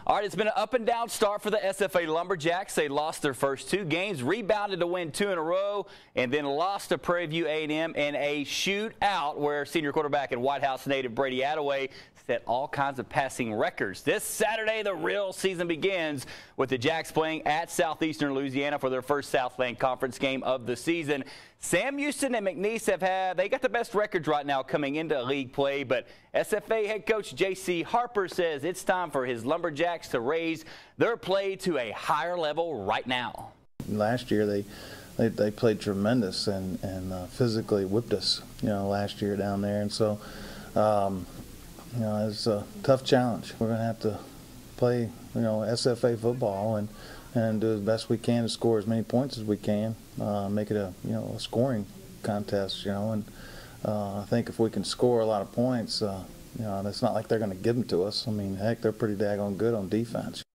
All right, it's been an up-and-down start for the SFA Lumberjacks. They lost their first 2 games, rebounded to win 2 in a row, and then lost to Prairie View A&M in a shootout where senior quarterback and White House native Brady Attaway set all kinds of passing records. This Saturday, the real season begins with the Jacks playing at Southeastern Louisiana for their first Southland Conference game of the season. Sam Houston and McNeese they got the best records right now coming into league play, but SFA head coach J.C. Harper says it's time for his Lumberjacks to raise their play to a higher level right now. Last year they played tremendous and physically whipped us, last year down there, and so it's a tough challenge. We're going to have to play, SFA football and do the best we can to score as many points as we can, make it a scoring contest, and I think if we can score a lot of points, it's not like they're going to give them to us. I mean, heck, they're pretty daggone good on defense.